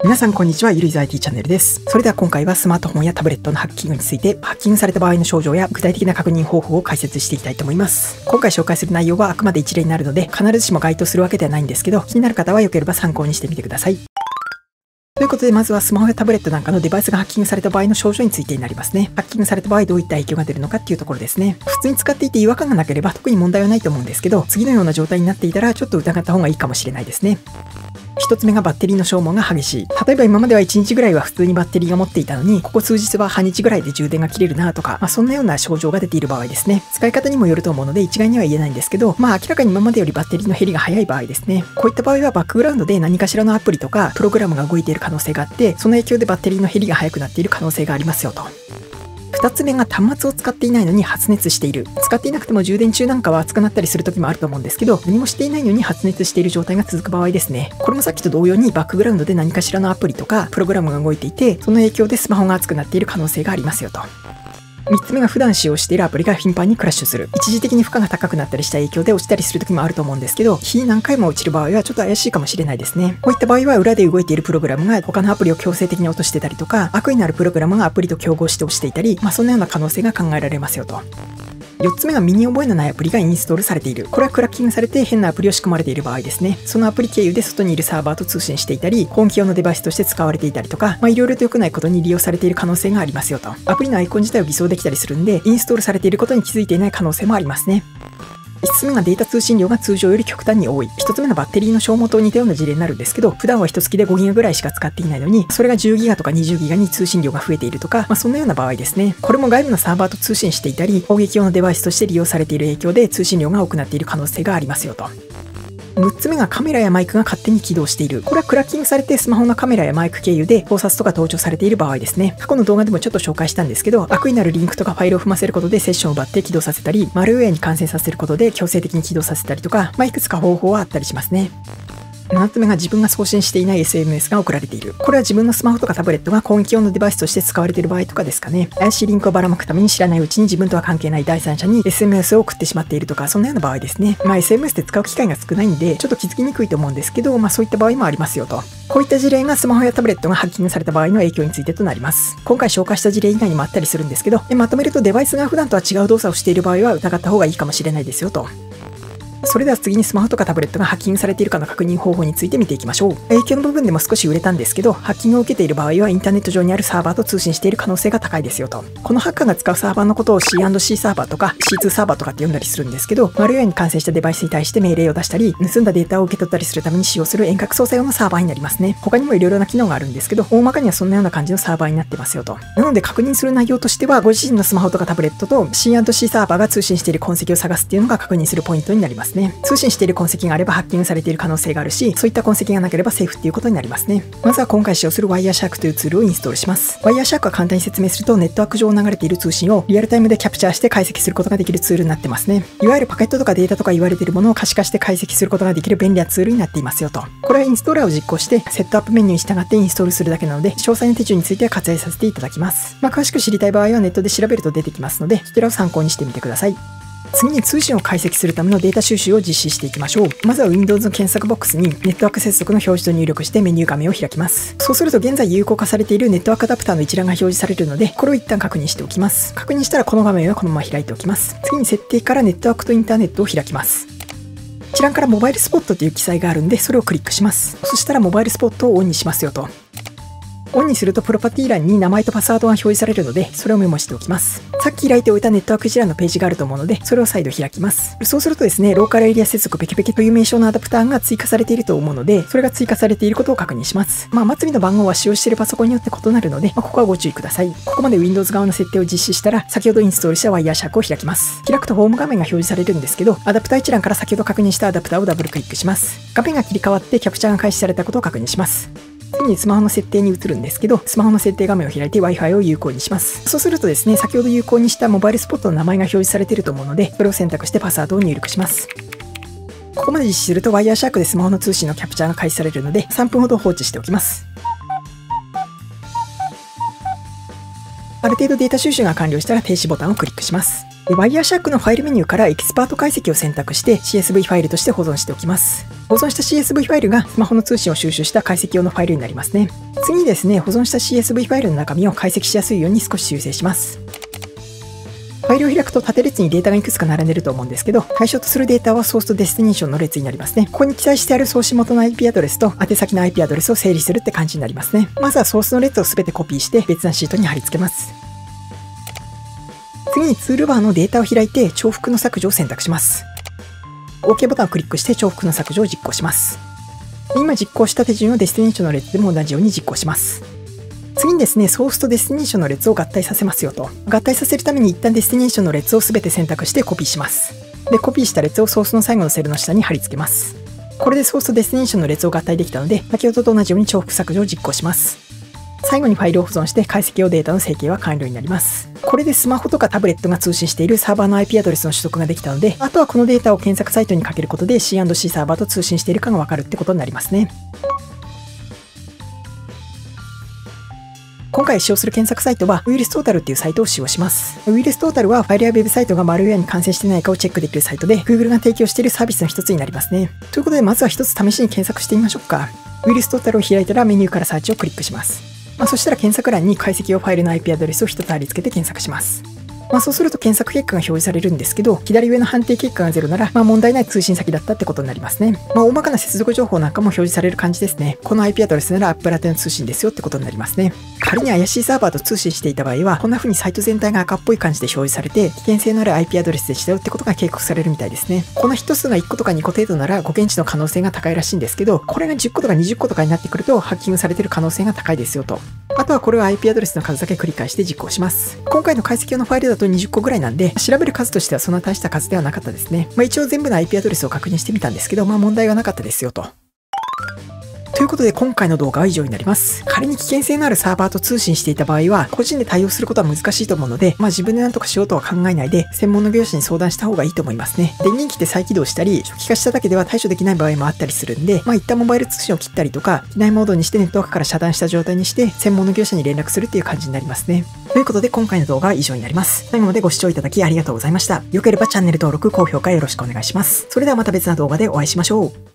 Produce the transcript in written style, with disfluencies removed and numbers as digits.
皆さんこんにちは、ゆるいざ IT チャンネルです。それでは今回はスマートフォンやタブレットのハッキングについて、ハッキングされた場合の症状や具体的な確認方法を解説していきたいと思います。今回紹介する内容はあくまで一例になるので、必ずしも該当するわけではないんですけど、気になる方は良ければ参考にしてみてください。ということで、まずはスマホやタブレットなんかのデバイスがハッキングされた場合の症状についてになりますね。ハッキングされた場合どういった影響が出るのかっていうところですね。普通に使っていて違和感がなければ特に問題はないと思うんですけど、次のような状態になっていたらちょっと疑った方がいいかもしれないですね。一つ目がバッテリーの消耗が激しい。例えば今までは1日ぐらいは普通にバッテリーが持っていたのに、ここ数日は半日ぐらいで充電が切れるなとか、そんなような症状が出ている場合ですね。使い方にもよると思うので一概には言えないんですけど、明らかに今までよりバッテリーの減りが早い場合ですね。こういった場合はバックグラウンドで何かしらのアプリとかプログラムが動いている可能性があって、その影響でバッテリーの減りが早くなっている可能性がありますよと。2つ目が端末を使っていないのに発熱している。使っていなくても充電中なんかは熱くなったりする時もあると思うんですけど、何もしていないのに発熱している状態が続く場合ですね。これもさっきと同様にバックグラウンドで何かしらのアプリとかプログラムが動いていて、その影響でスマホが熱くなっている可能性がありますよと。3つ目が普段使用しているアプリが頻繁にクラッシュする。一時的に負荷が高くなったりした影響で落ちたりする時もあると思うんですけど、日何回も落ちる場合はちょっと怪しいかもしれないですね。こういった場合は裏で動いているプログラムが他のアプリを強制的に落としてたりとか、悪意のあるプログラムがアプリと競合して落ちていたり、そんなような可能性が考えられますよと。4つ目が身に覚えのないアプリがインストールされている。これはクラッキングされて変なアプリを仕込まれている場合ですね。そのアプリ経由で外にいるサーバーと通信していたり、本気用のデバイスとして使われていたりとか、いろいろと良くないことに利用されている可能性がありますよと。アプリのアイコン自体を偽装できたりするんで、インストールされていることに気づいていない可能性もありますね。5つ目がデータ通信量が通常より極端に多い。1つ目のバッテリーの消耗と似たような事例になるんですけど、普段は1月で5ギガぐらいしか使っていないのに、それが10ギガとか20ギガに通信量が増えているとか、そんなような場合ですね。これも外部のサーバーと通信していたり、攻撃用のデバイスとして利用されている影響で通信量が多くなっている可能性がありますよと。6つ目がカメラやマイクが勝手に起動している。これはクラッキングされてスマホのカメラやマイク経由で盗撮とか盗聴されている場合ですね。過去の動画でもちょっと紹介したんですけど、悪意のあるリンクとかファイルを踏ませることでセッションを奪って起動させたり、マルウェアに感染させることで強制的に起動させたりとか、いくつか方法はあったりしますね。7つ目が自分が送信していない SMS が送られている。これは自分のスマホとかタブレットが攻撃用のデバイスとして使われている場合とかですかね。怪しいリンクをばらまくために知らないうちに自分とは関係ない第三者に SMS を送ってしまっているとか、そんなような場合ですね。SMS で使う機会が少ないんで、ちょっと気づきにくいと思うんですけど、そういった場合もありますよと。こういった事例がスマホやタブレットがハッキングされた場合の影響についてとなります。今回紹介した事例以外にもあったりするんですけど、まとめるとデバイスが普段とは違う動作をしている場合は疑った方がいいかもしれないですよと。それでは次にスマホとかタブレットがハッキングされているかの確認方法について見ていきましょう。影響の部分でも少し売れたんですけど、ハッキングを受けている場合はインターネット上にあるサーバーと通信している可能性が高いですよと。このハッカーが使うサーバーのことを C&C サーバーとか C2 サーバーとかって呼んだりするんですけど、マルウェアに感染したデバイスに対して命令を出したり、盗んだデータを受け取ったりするために使用する遠隔操作用のサーバーになりますね。他にもいろいろな機能があるんですけど、大まかにはそんなような感じのサーバーになってますよと。なので確認する内容としては、ご自身のスマホとかタブレットと C&C サーバーが通信している痕跡を探すっていうのが確認するポイントになりますね。通信している痕跡があればハッキングされている可能性があるし、そういった痕跡がなければセーフっていうことになりますね。まずは今回使用する Wireshark というツールをインストールします。Wireshark は簡単に説明すると、ネットワーク上を流れている通信をリアルタイムでキャプチャーして解析することができるツールになってますね。いわゆるパケットとかデータとか言われているものを可視化して解析することができる便利なツールになっていますよと。これはインストーラーを実行してセットアップメニューに従ってインストールするだけなので、詳細な手順については割愛させていただきます。詳しく知りたい場合はネットで調べると出てきますので、そちらを参考にしてみてください。次に通信を解析するためのデータ収集を実施していきましょう。まずは Windows の検索ボックスにネットワーク接続の表示と入力してメニュー画面を開きます。そうすると現在有効化されているネットワークアダプターの一覧が表示されるので、これを一旦確認しておきます。確認したらこの画面はこのまま開いておきます。次に設定からネットワークとインターネットを開きます。一覧からモバイルスポットという記載があるんで、それをクリックします。そしたらモバイルスポットをオンにしますよと。オンにするとプロパティ欄に名前とパスワードが表示されるので、それをメモしておきます。さっき開いておいたネットワーク一覧のページがあると思うので、それを再度開きます。そうするとですね、ローカルエリア接続ペケペケという名称のアダプターが追加されていると思うので、それが追加されていることを確認します。末尾の番号は使用しているパソコンによって異なるので、ここはご注意ください。ここまで Windows 側の設定を実施したら、先ほどインストールした Wireshark を開きます。開くとホーム画面が表示されるんですけど、アダプター一覧から先ほど確認したアダプターをダブルクリックします。画面が切り替わってキャプチャーが開始されたことを確認します。次にスマホの設定に移るんですけど、スマホの設定画面を開いて Wi-Fi を有効にします。そうするとですね、先ほど有効にしたモバイルスポットの名前が表示されていると思うので、それを選択してパスワードを入力します。ここまで実施すると Wireshark でスマホの通信のキャプチャーが開始されるので、3分ほど放置しておきます。ある程度データ収集が完了したら停止ボタンをクリックします。Wireshark のファイルメニューからエキスパート解析を選択して CSV ファイルとして保存しておきます。 保存した CSV ファイルがスマホの通信を収集した解析用のファイルになりますね。次にですね、保存した CSV ファイルの中身を解析しやすいように少し修正します。ファイルを開くと縦列にデータがいくつか並んでると思うんですけど、対象とするデータはソースとデスティネーションの列になりますね。ここに記載してある送信元の IP アドレスと宛先の IP アドレスを整理するって感じになりますね。まずはソースの列を全てコピーして別なシートに貼り付けます。次にツールバーのデータを開いて重複の削除を選択します。OK ボタンをクリックして重複の削除を実行します。今実行した手順をデスティネーションの列でも同じように実行します。次にですね、ソースとデスティネーションの列を合体させますよと。合体させるために一旦デスティネーションの列を全て選択してコピーします。で、コピーした列をソースの最後のセルの下に貼り付けます。これでソースとデスティネーションの列を合体できたので、先ほどと同じように重複削除を実行します。最後にファイルを保存して解析用データの整形は完了になります。これでスマホとかタブレットが通信しているサーバーの IP アドレスの取得ができたので、あとはこのデータを検索サイトにかけることで C&C サーバーと通信しているかがわかるってことになりますね。今回使用する検索サイトはウイルストータルっていうサイトを使用します。ウイルストータルはファイルやウェブサイトがマルウェアに感染していないかをチェックできるサイトで Google が提供しているサービスの一つになりますね。ということでまずは一つ試しに検索してみましょうか。ウイルストータルを開いたらメニューからサーチをクリックします。そしたら検索欄に解析用ファイルの IP アドレスを一つ貼り付けて検索します。そうすると検索結果が表示されるんですけど、左上の判定結果が0なら、問題ない通信先だったってことになりますね。大まかな接続情報なんかも表示される感じですね。この IP アドレスなら Apple 宛ての通信ですよってことになりますね。仮に怪しいサーバーと通信していた場合は、こんな風にサイト全体が赤っぽい感じで表示されて、危険性のある IP アドレスでしたよってことが警告されるみたいですね。この一つが1個とか2個程度なら誤検知の可能性が高いらしいんですけど、これが10個とか20個とかになってくるとハッキングされている可能性が高いですよと。あとはこれを IP アドレスの数だけ繰り返して実行します。今回の解析用のファイルだと20個ぐらいなんで、調べる数としてはそんな大した数ではなかったですね。一応全部の IP アドレスを確認してみたんですけど、問題はなかったですよと。ということで今回の動画は以上になります。仮に危険性のあるサーバーと通信していた場合は、個人で対応することは難しいと思うので、自分で何とかしようとは考えないで、専門の業者に相談した方がいいと思いますね。電源切って再起動したり、初期化しただけでは対処できない場合もあったりするんで、一旦モバイル通信を切ったりとか、機内モードにしてネットワークから遮断した状態にして、専門の業者に連絡するっていう感じになりますね。ということで今回の動画は以上になります。最後までご視聴いただきありがとうございました。良ければチャンネル登録、高評価よろしくお願いします。それではまた別な動画でお会いしましょう。